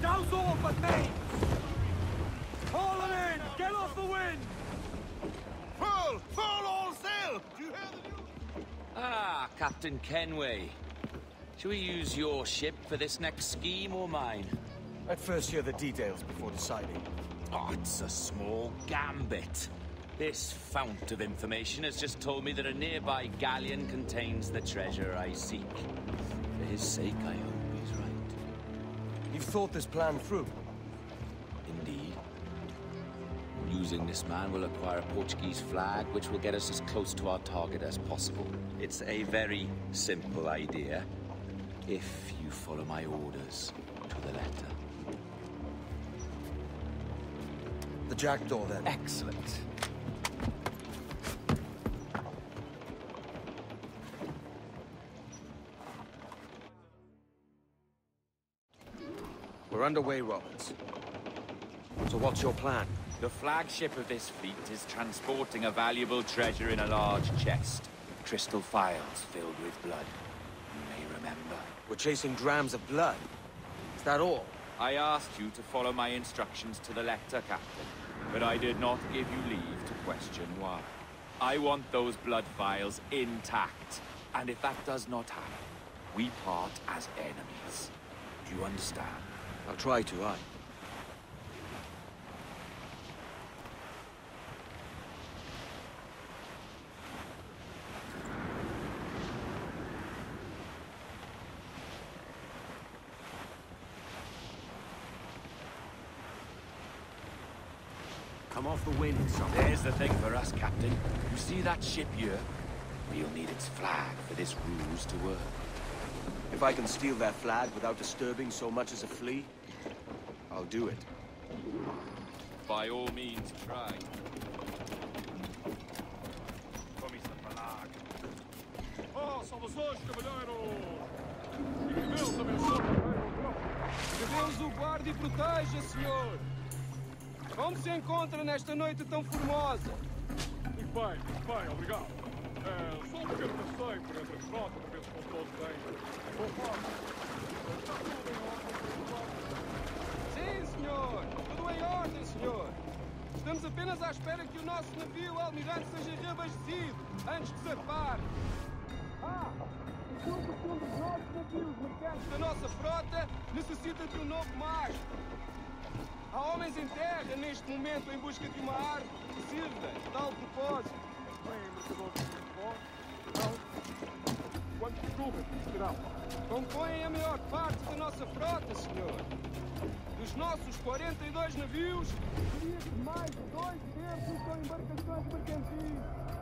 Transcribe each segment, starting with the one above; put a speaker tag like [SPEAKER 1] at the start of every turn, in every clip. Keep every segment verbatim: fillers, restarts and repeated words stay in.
[SPEAKER 1] Douse all but me! Haul them in! Get off the wind!
[SPEAKER 2] Full! Full all sail! Do you hear the news?
[SPEAKER 3] Ah, Captain Kenway. Shall we use your ship for this next scheme or mine?
[SPEAKER 1] I'd first hear the details before deciding.
[SPEAKER 3] Oh, it's a small gambit. This fount of information has just told me that a nearby galleon contains the treasure I seek. For his sake, I hope he's right.
[SPEAKER 1] You've thought this plan through?
[SPEAKER 3] Indeed. Using this man, we'll acquire a Portuguese flag, which will get us as close to our target as possible. It's a very simple idea, if you follow my orders to the letter.
[SPEAKER 1] The jackdaw, then.
[SPEAKER 3] Excellent.
[SPEAKER 1] We're underway, Roberts. So what's your plan?
[SPEAKER 3] The flagship of this fleet is transporting a valuable treasure in a large chest. Crystal files filled with blood. You may remember.
[SPEAKER 1] We're chasing drams of blood. Is that all?
[SPEAKER 3] I asked you to follow my instructions to the letter, Captain. But I did not give you leave to question why. I want those blood vials intact. And if that does not happen, we part as enemies. Do you understand?
[SPEAKER 1] I'll try to, aye. Come off the wind, son.
[SPEAKER 3] There's the thing for us, Captain. You see that ship here? We'll need its flag for this ruse to work.
[SPEAKER 1] If I can steal their flag without disturbing so much as a flea, I'll do it.
[SPEAKER 3] By all means, try.
[SPEAKER 2] Oh, salvações, cavalheiro! E Deus abençoe
[SPEAKER 4] Que Deus o guarde e proteja, senhor! Como se encontra nesta noite tão formosa?
[SPEAKER 2] muito bem, muito bem, obrigado. É, só um pequeno passeio por entre as frotas para ver se estão todos bem. Boa forma. Está tudo em ordem.
[SPEAKER 4] Sim, senhor! Tudo em ordem, senhor! Estamos apenas à espera que o nosso navio almirante seja reabastecido antes de zarpar. Ah! Enquanto que um dos nossos navios mercantes da nossa frota necessita de um novo mastro. Há homens em terra neste momento em busca de uma árvore que sirva de tal propósito.
[SPEAKER 2] Bem, mercadores muito bons. Não. Quantos clubes serão?
[SPEAKER 4] Compõem a maior parte da nossa frota, senhor. Dos nossos quarenta e dois navios, diria que mais de dois terços são embarcações mercantis.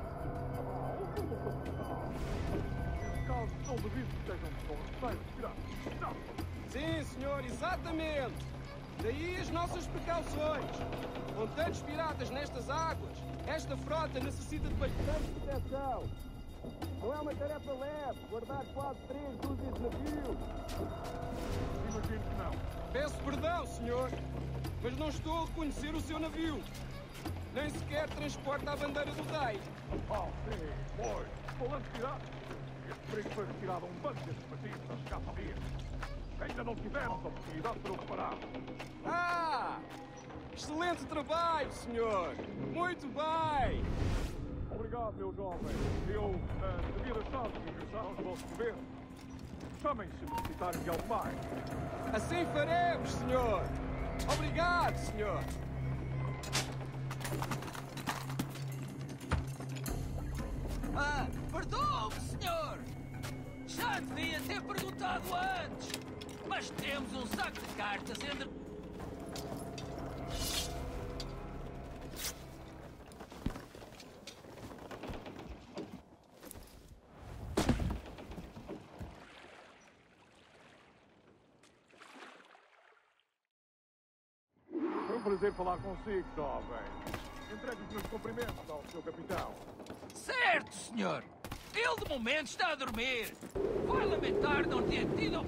[SPEAKER 2] Nesse caso, são devidos que estejam com receios tirados.
[SPEAKER 4] Sim, senhor, exatamente. Daí as nossas precauções. Com tantos piratas nestas águas, esta frota necessita de bastante proteção. Não é uma tarefa leve guardar quase três dúzias de navios.
[SPEAKER 2] Imagino que não.
[SPEAKER 4] Peço perdão, senhor, mas não estou a reconhecer o seu navio. Nem sequer transporta a bandeira do rei.
[SPEAKER 2] Oh, sim, pois. Falando de piratas, este perigo foi retirado a um bando destes partidos há escassos dias. Ainda não tivemos a oportunidade para o reparar.
[SPEAKER 4] Ah! Excelente trabalho, senhor! Muito bem!
[SPEAKER 2] Obrigado, meu jovem. Eu uh, devia deixar de ingressar no vosso governo. Chamem-se se necessitarem de algo mais.
[SPEAKER 4] Assim faremos, senhor! Obrigado, senhor!
[SPEAKER 5] Ah, perdoe-me, senhor! Já devia ter perguntado antes! Mas temos um saco de cartas entre...
[SPEAKER 2] Foi um prazer falar consigo, jovem. Entregue os meus cumprimentos ao seu capitão.
[SPEAKER 5] Certo, senhor! Ele de momento está a dormir! Vai lamentar não ter tido...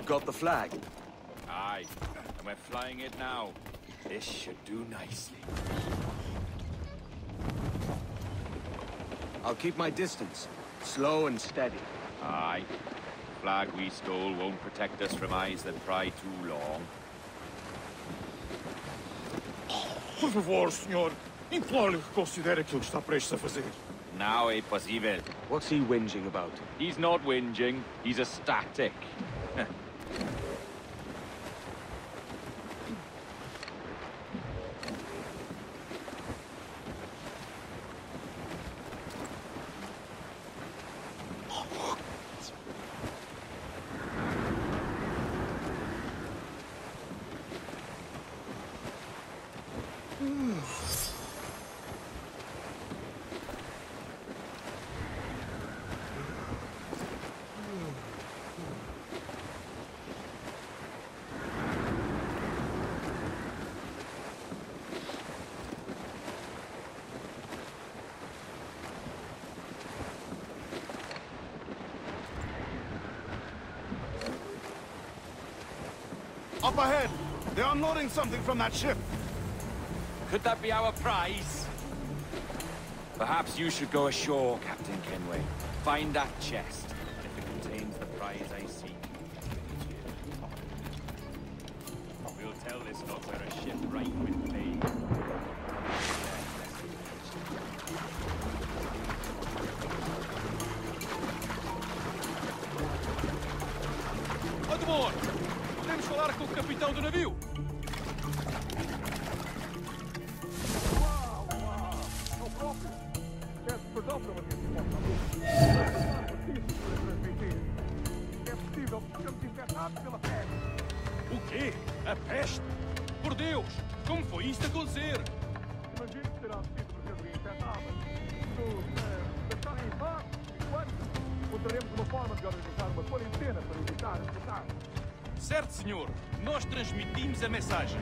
[SPEAKER 1] got the flag?
[SPEAKER 3] Aye, and we're flying it now. This should do nicely.
[SPEAKER 1] I'll keep my distance. Slow and steady.
[SPEAKER 3] Aye. The flag we stole won't protect us from eyes that pry too long.
[SPEAKER 2] Por favor, senhor. Imploro-lhe que considere aquilo que está prestes a fazer.
[SPEAKER 3] Now é possível.
[SPEAKER 1] What's he whinging about?
[SPEAKER 3] He's not whinging, he's ecstatic.
[SPEAKER 2] Up ahead! They're unloading something from that ship.
[SPEAKER 3] Could that be our prize? Perhaps you should go ashore, Captain Kenway. Find that chest. If it contains the prize I seek, we'll tell this lot we're a ship ripe with pain.
[SPEAKER 4] Admor! Podemos falar com o capitão do navio?
[SPEAKER 2] Uau, uau! É o próprio. Peço perdão pela minha resposta. É possível que ficamos infectados pela peste.
[SPEAKER 4] O quê? A peste? Por Deus! Como foi isso acontecer?
[SPEAKER 2] Imagino que terá sido mercadoria infectada. Se deixarem em paz, enquanto encontraremos uma forma de organizar uma quarentena para evitar as contagens.
[SPEAKER 4] Certo, senhor. Nós transmitimos a mensagem.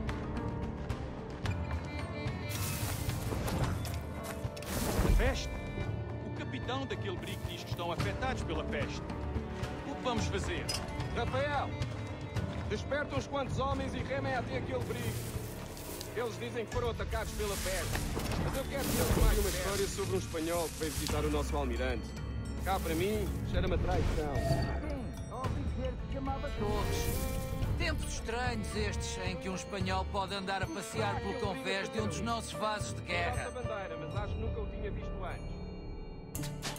[SPEAKER 4] A peste? O capitão daquele brico diz que estão afetados pela peste. O que vamos fazer? Rafael, desperta uns quantos homens e remem até aquele brico. Eles dizem que foram atacados pela peste. Mas eu quero que eles mais uma história sobre um espanhol que veio visitar o nosso almirante. Cá para mim, cheira-me a traição.
[SPEAKER 5] Tempos estranhos estes em que um espanhol pode andar a passear pelo convés de um dos nossos vasos de guerra.
[SPEAKER 4] Essa bandeira, mas acho que nunca o tinha visto antes.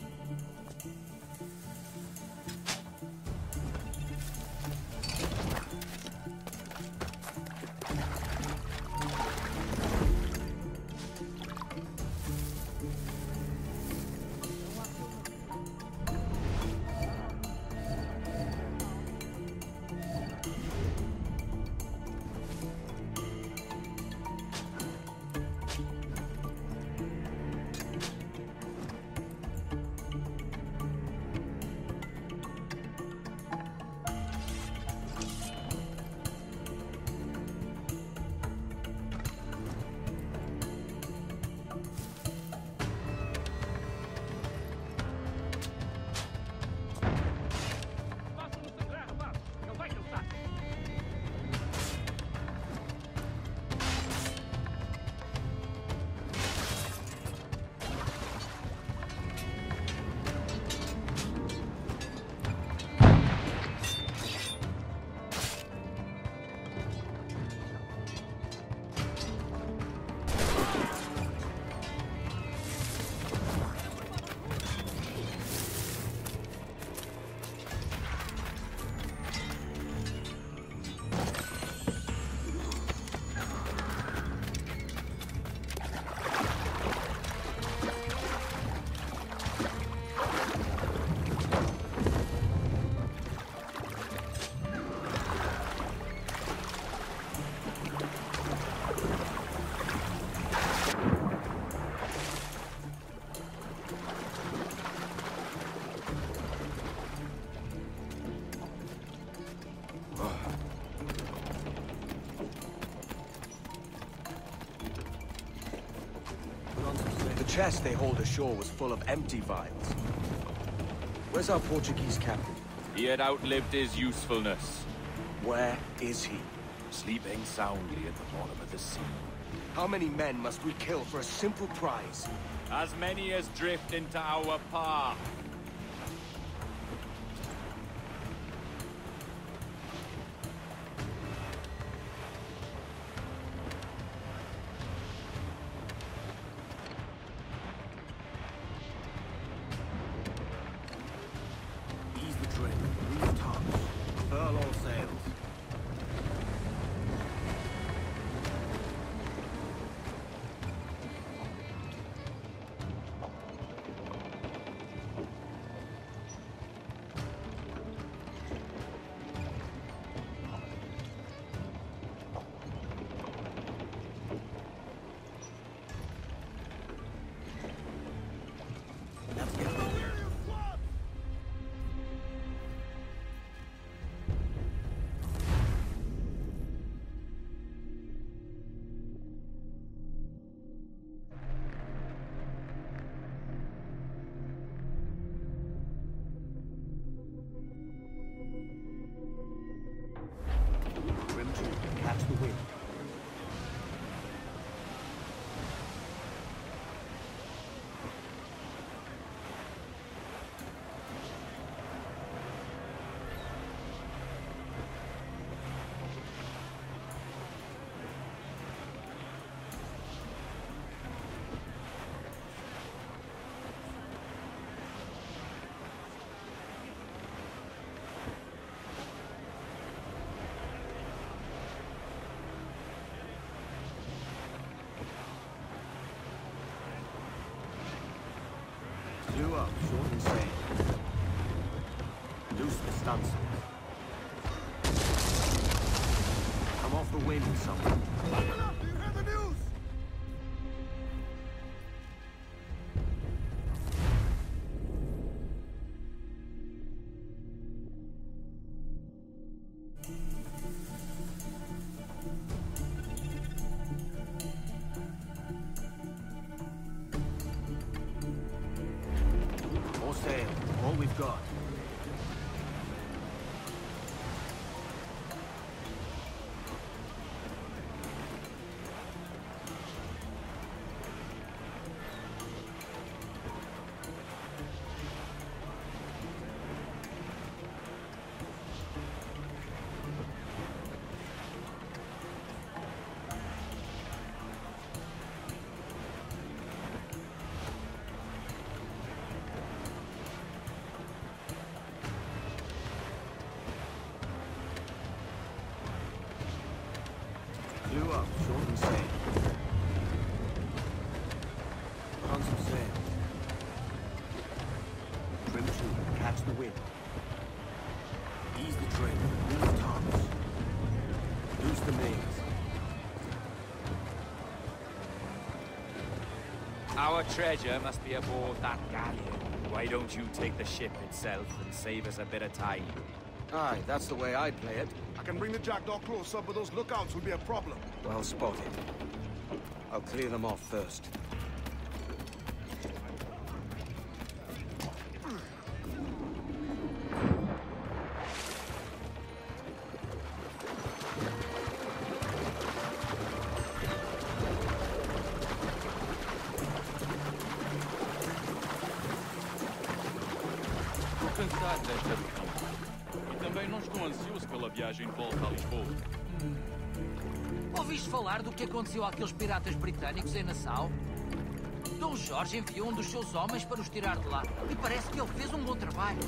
[SPEAKER 1] The chest they hauled ashore was full of empty vials. Where's our Portuguese captain?
[SPEAKER 3] He had outlived his usefulness.
[SPEAKER 1] Where is he?
[SPEAKER 3] Sleeping soundly at the bottom of the sea.
[SPEAKER 1] How many men must we kill for a simple prize?
[SPEAKER 3] As many as drift into our path.
[SPEAKER 1] Ease the trim, reef tops, furl all sails. Trim to catch the wind. Clew up, short and sail. Loose the stunsails. Come off the wind, someone.
[SPEAKER 4] Buckle up! Do you hear the news?
[SPEAKER 1] More sail, all we've got. Clew up, short and sail. Put on some sail. Trim to, catch the wind. Ease the trim, reef tops. Loose the mains.
[SPEAKER 3] Our treasure must be aboard that galleon. Why don't you take the ship itself and save us a bit of time?
[SPEAKER 1] Aye, that's the way I'd play it.
[SPEAKER 6] I can bring the jackdaw closer, but those lookouts will be a problem.
[SPEAKER 1] Well spotted. I'll clear them off first.
[SPEAKER 2] Cansado desta visão. E também não estou ansioso pela viagem de volta a Lisboa.
[SPEAKER 5] Ouviste falar do que aconteceu àqueles piratas britânicos em Nassau? Dom Jorge enviou um dos seus homens para os tirar de lá. E parece que ele fez um bom trabalho.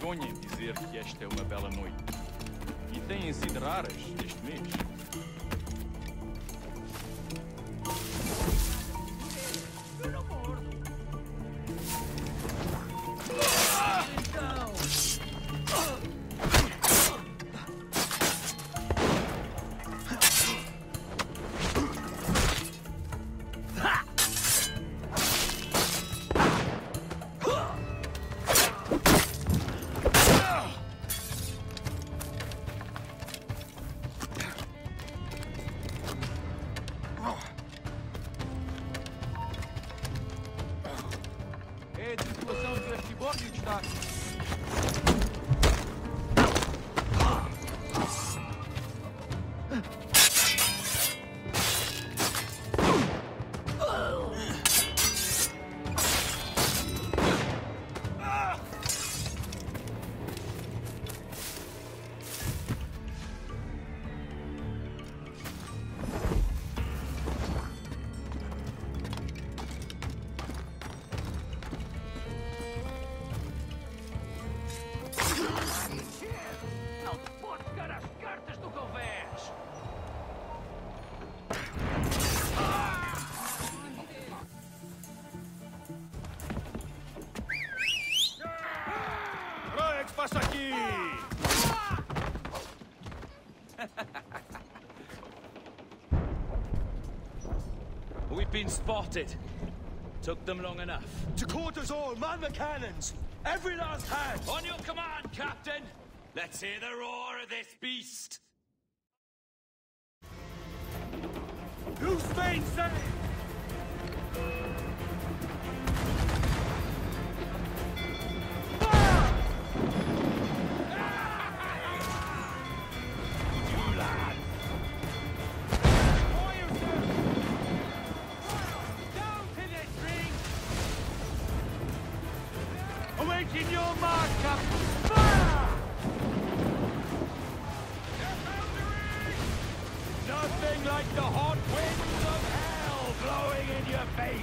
[SPEAKER 2] vergonha em dizer que esta é uma bela noite. E têm sido raras este mês. É a tripulação de Arquibórdio que está.
[SPEAKER 1] Passa aqui!
[SPEAKER 3] We've been spotted. Took them long enough.
[SPEAKER 1] To quarters all, man the cannons! Every last hand!
[SPEAKER 3] On your command, Captain! Let's hear the roar of this beast!
[SPEAKER 1] Who's Spain saying?
[SPEAKER 3] In your mark, Captain! Fire! Nothing like the hot winds of hell blowing in your face!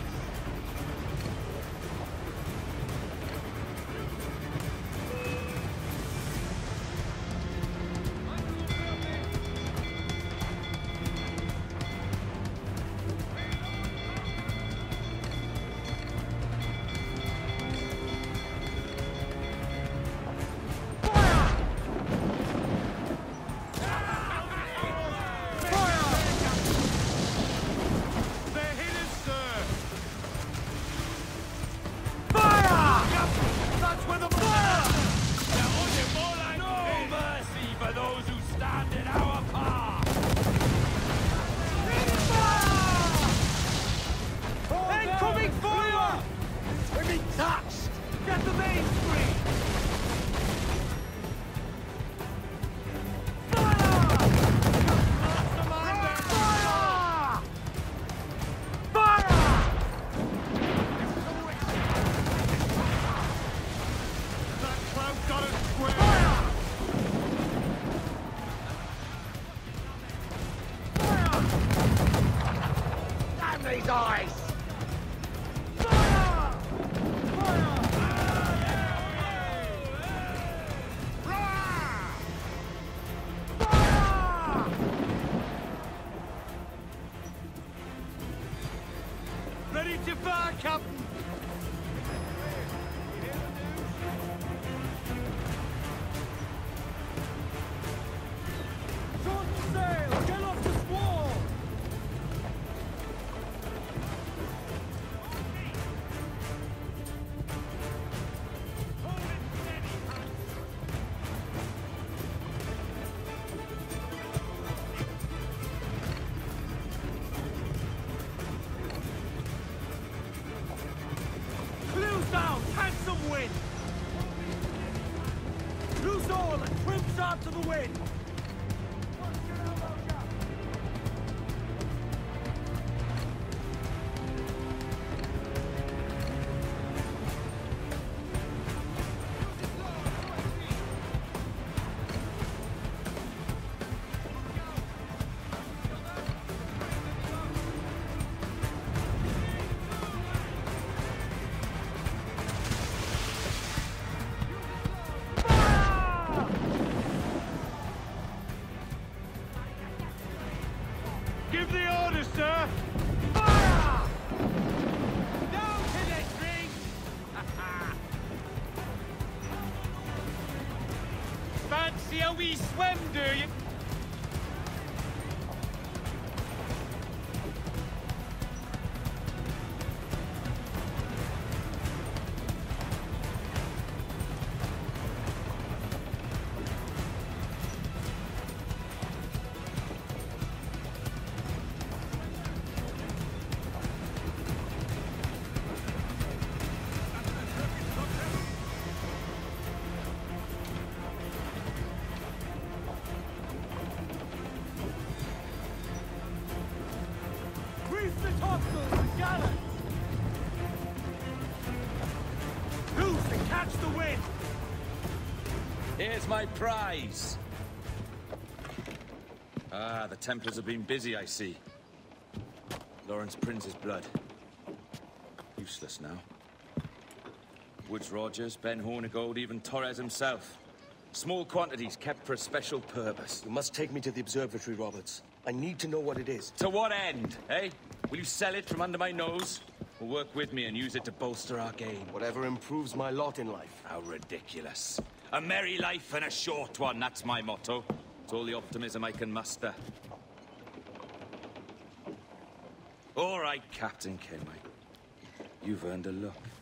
[SPEAKER 1] These eyes!
[SPEAKER 3] Ready to fire, Captain!
[SPEAKER 1] Short sail! Get off the squall!
[SPEAKER 3] Down! Handsome wind! Loose all and trim sharp to the wind!
[SPEAKER 1] Fire!
[SPEAKER 2] Give the order, sir!
[SPEAKER 5] Fire! Down to the drink!
[SPEAKER 3] Fancy a wee swim, do you?
[SPEAKER 2] Grease the topsails and gallants! Loose and catch the wind!
[SPEAKER 3] Here's my prize. Ah, the Templars have been busy, I see. Lawrence Prince's blood. Useless now. Woods Rogers, Ben Hornigold, even Torres himself. Small quantities kept for a special purpose.
[SPEAKER 7] You must take me to the observatory, Roberts. I need to know what it is.
[SPEAKER 3] To what end, eh? Will you sell it from under my nose? Or work with me and use it to bolster our game?
[SPEAKER 7] Whatever improves my lot in life.
[SPEAKER 3] How ridiculous. A merry life and a short one, that's my motto. It's all the optimism I can muster. All right, Captain Kenway. You've earned a look.